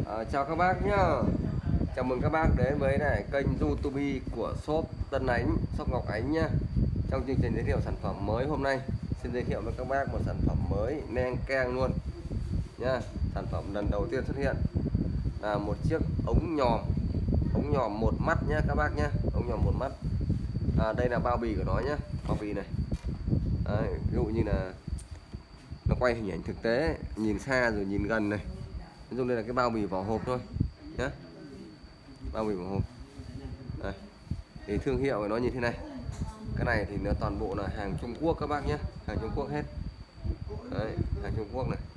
Chào các bác nhá. Chào mừng các bác đến với kênh YouTube của shop Tân Ánh, shop Ngọc Ánh nhá. Trong chương trình giới thiệu sản phẩm mới hôm nay, xin giới thiệu với các bác một sản phẩm mới neng keng luôn nha. Sản phẩm lần đầu tiên xuất hiện là một chiếc ống nhòm một mắt nhá các bác nhá. Ống nhòm một mắt. Đây là bao bì của nó nhá, bao bì này. Đấy, ví dụ như là nó quay hình ảnh thực tế, nhìn xa rồi nhìn gần này. Ví dụ đây là cái bao bì vỏ hộp thôi nhé, bao bì vỏ hộp đây. Thì thương hiệu của nó như thế này. Cái này thì nó toàn bộ là hàng Trung Quốc các bác nhé, hàng Trung Quốc hết. Đấy, hàng Trung Quốc này.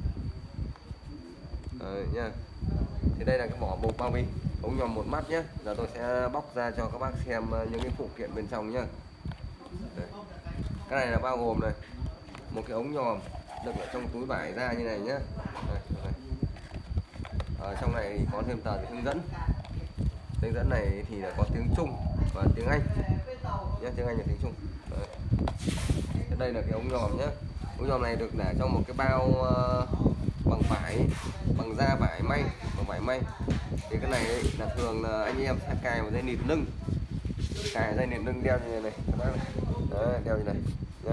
Đấy, nha. Thì đây là cái vỏ bọc bao bì ống nhòm một mắt nhé. Giờ tôi sẽ bóc ra cho các bác xem những cái phụ kiện bên trong nhá. Đấy. Cái này là bao gồm này một cái ống nhòm được ở trong túi vải ra như này nhé. Ở trong này thì có thêm tờ hướng dẫn. Hướng dẫn này thì là có tiếng Trung và tiếng Anh nhé, tiếng Anh và tiếng Trung. Đấy. Đây là cái ống nhòm nhé. Ống nhòm này được để trong một cái bao bằng vải, bằng da vải may, bằng vải may. Thì cái này ấy, là thường là anh em sẽ cài vào dây nịt lưng, cài dây nịt lưng đeo như này này các bác này. Đấy, đeo như này nhé.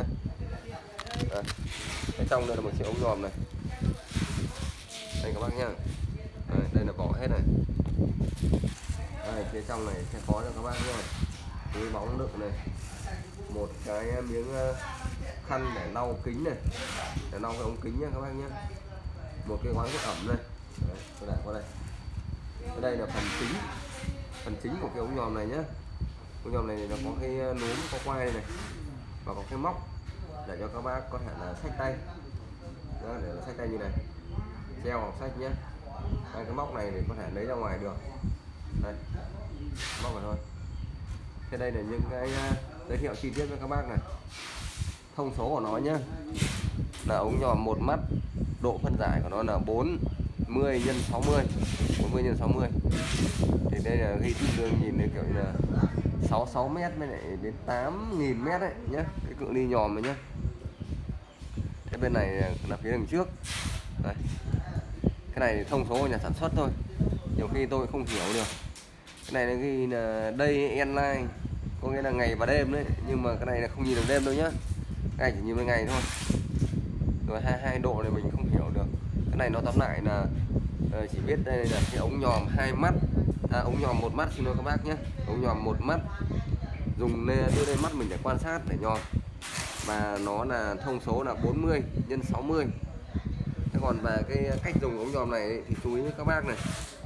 Cái trong đây là một chiếc ống nhòm này, đây các bác nhá. Đây là vỏ hết này. Đây, phía trong này sẽ có cho các bác nhá, túi bóng đựng này, một cái miếng khăn để lau kính này, để lau cái ống kính nhá các bác nhé, một cái gói nước ẩm này. Đấy, tôi để qua đây. Đây là phần chính của cái ống nhòm này nhá. Ống nhòm này nó có cái núm, có quai này và có cái móc để cho các bác có thể là xách tay. Đó, để xách tay như này, treo hoặc xách nhé. Đây, cái móc này để có thể lấy ra ngoài được. Đây, móc vào thôi. Thế đây là những cái giới thiệu chi tiết với các bác này. Thông số của nó nhé, là ống nhòm một mắt, độ phân giải của nó là 40 x 60, 40 x 60. Thì đây là ghi tương đương nhìn đến kiểu như là 66 m với lại đến 8.000 m đấy nhé, cái cự ly nhòm này nhé. Cái bên này là phía đằng trước. Đây. Cái này thông số của nhà sản xuất thôi, nhiều khi tôi không hiểu được. Cái này là ghi là day and night, có nghĩa là ngày và đêm đấy, nhưng mà cái này là không nhìn được đêm đâu nhá, cái này chỉ nhìn được ngày thôi. Rồi 22 độ này mình không hiểu được. Cái này nó tóm lại là chỉ biết đây là cái ống nhòm hai mắt, ống nhòm một mắt, xin lỗi các bác nhé. Ống nhòm một mắt dùng đưa lên mắt mình để quan sát để nhòm, và nó là thông số là 40 x 60. Thế còn về cái cách dùng ống nhòm này thì chú ý với các bác này,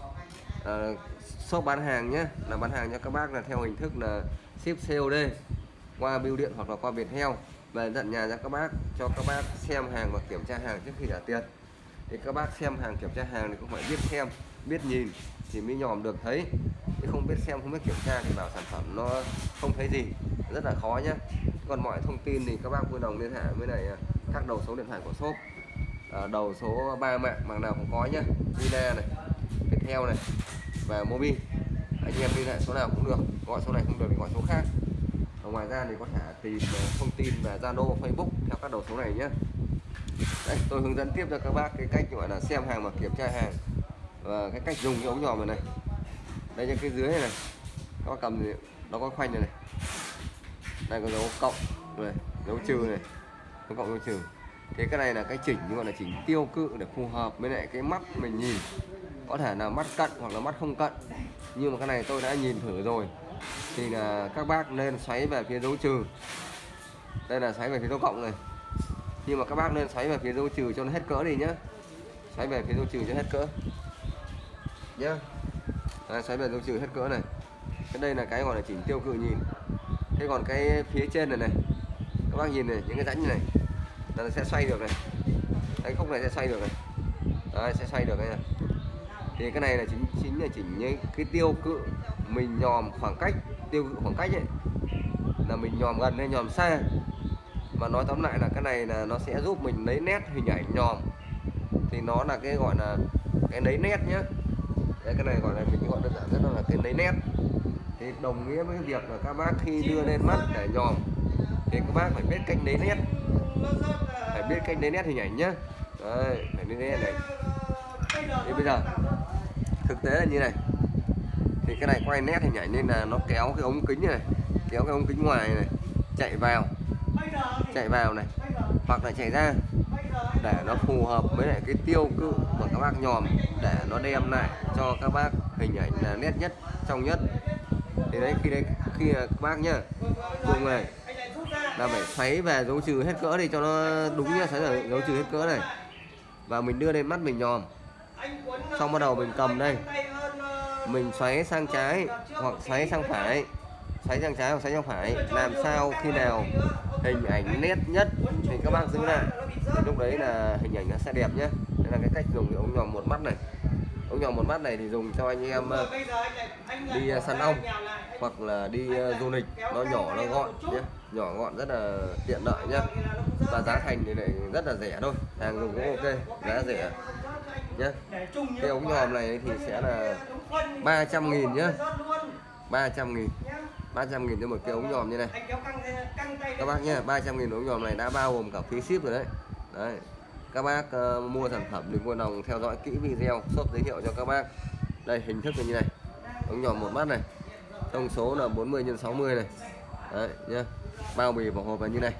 shop bán hàng nhé, là bán hàng cho các bác là theo hình thức là ship COD qua bưu điện hoặc là qua Viettel, về tận nhà cho các bác xem hàng và kiểm tra hàng trước khi trả tiền. Thì các bác xem hàng, kiểm tra hàng thì cũng phải biết xem, biết nhìn thì mới nhòm được thấy. Chứ không biết xem, không biết kiểm tra thì bảo sản phẩm nó không thấy gì, rất là khó nhé. Còn mọi thông tin thì các bác vui lòng liên hệ với này các đầu số điện thoại của shop. Đầu số 3 mạng nào cũng có nhé, Vina này, Viettel này và Mobi. Anh em liên hệ số nào cũng được, gọi số này không được thì gọi số khác. Ngoài ra thì có thể tìm thông tin về Zalo, Facebook theo các đầu số này nhé. Đây, tôi hướng dẫn tiếp cho các bác cái cách gọi là xem hàng và kiểm tra hàng, và cái cách dùng cái ống nhòm này. Đây trên cái dưới này, có cầm gì, nó có khoanh này, đây có dấu cộng này, dấu trừ này, dấu cộng dấu trừ. Thế cái này là cái chỉnh gọi là chỉnh tiêu cự để phù hợp với lại cái mắt mình nhìn, có thể là mắt cận hoặc là mắt không cận. Nhưng mà cái này tôi đã nhìn thử rồi, thì là các bác nên xoáy về phía dấu trừ. Đây là xoáy về phía dấu cộng này, nhưng mà các bác nên xoáy về phía dấu trừ cho nó hết cỡ đi nhé. Xoáy về phía dấu trừ cho hết cỡ nhé. Xoáy về dấu trừ hết cỡ này. Cái đây là cái gọi là chỉnh tiêu cự nhìn. Thế còn cái phía trên này này, các bác nhìn này, những cái rãnh này là nó sẽ xoay được này. Cái khúc này sẽ xoay được này. Đấy, sẽ xoay được này. Thì cái này là chính là chỉnh cái tiêu cự mình nhòm khoảng cách, tiêu cự khoảng cách ấy, là mình nhòm gần hay nhòm xa. Mà nói tóm lại là cái này là nó sẽ giúp mình lấy nét hình ảnh nhòm, thì nó là cái gọi là cái lấy nét nhé. Đấy, cái này gọi là mình gọi đơn giản rất là cái lấy nét. Thì đồng nghĩa với cái việc là các bác khi đưa lên mắt để nhòm thì các bác phải biết cách lấy nét, phải biết cách lấy nét hình ảnh nhé. Đấy, phải lấy nét này. Thì bây giờ Thực tế là như này, thì cái này quay nét hình ảnh nên là nó kéo cái ống kính này, kéo cái ống kính ngoài này chạy vào này, hoặc là chạy ra để nó phù hợp với lại cái tiêu cự mà các bác nhòm, để nó đem lại cho các bác hình ảnh là nét nhất, trong nhất. Thì đấy, khi các bác nhá dùng này là phải xoáy về dấu trừ hết cỡ đi cho nó đúng nhá, xoáy về dấu trừ hết cỡ này và mình đưa lên mắt mình nhòm, xong bắt đầu mình cầm đây, mình xoáy sang trái hoặc xoáy sang phải, xoáy sang trái hoặc xoáy sang phải, làm sao khi nào hình ảnh nét nhất thì các bác giữ lại, thì lúc đấy là hình ảnh nó sẽ đẹp nhé. Đây là cái cách dùng cái ống nhòm một mắt này. Ống nhòm một mắt này thì dùng cho anh em đi săn ong hoặc là đi du lịch, nó nhỏ nó gọn nhé, nhỏ gọn rất là tiện lợi nhé, và giá thành thì lại rất là rẻ thôi, hàng dùng cũng ok, giá rẻ nhé. Cái ống nhòm này thì sẽ là 300.000 nhé, 300.000 cho một cái ống nhòm như này các bác nhé. 300.000 ống nhòm này đã bao gồm cả phí ship rồi đấy. Đấy, các bác mua sản phẩm đừng quên lòng theo dõi kỹ video shop giới thiệu cho các bác. Đây, hình thức là như này, ống nhòm một mắt này, thông số là 40x60 này. Đấy nhá, bao bì vào hộp là như này.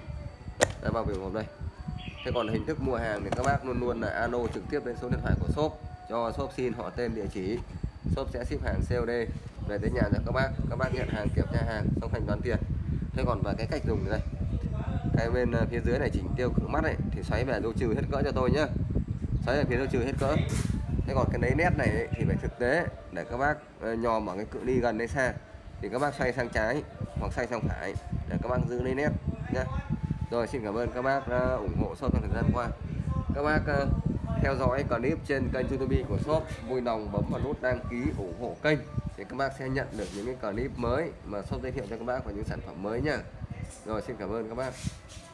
Đây, bao bì vào hộp đây. Thế còn hình thức mua hàng thì các bác luôn luôn là alo trực tiếp đến số điện thoại của shop, cho shop xin họ tên địa chỉ, shop sẽ ship hàng COD về tới nhà cho các bác nhận hàng, kiểm tra hàng xong thanh toán tiền. Thế còn về cái cách dùng này, cái bên phía dưới này chỉnh tiêu cự mắt này thì xoáy về dấu trừ hết cỡ cho tôi nhá, xoáy về phía dấu trừ hết cỡ. Thế còn cái lấy nét này ấy, thì phải thực tế để các bác nhòm ở cái cự ly gần hay xa thì các bác xoay sang trái hoặc xoay sang phải để các bác giữ lấy nét nhá. Rồi, xin cảm ơn các bác đã ủng hộ shop trong thời gian qua. Các bác theo dõi clip trên kênh YouTube của shop, vui lòng bấm vào nút đăng ký ủng hộ kênh để các bác sẽ nhận được những cái clip mới mà shop giới thiệu cho các bác và những sản phẩm mới nhá. Rồi, xin cảm ơn các bác.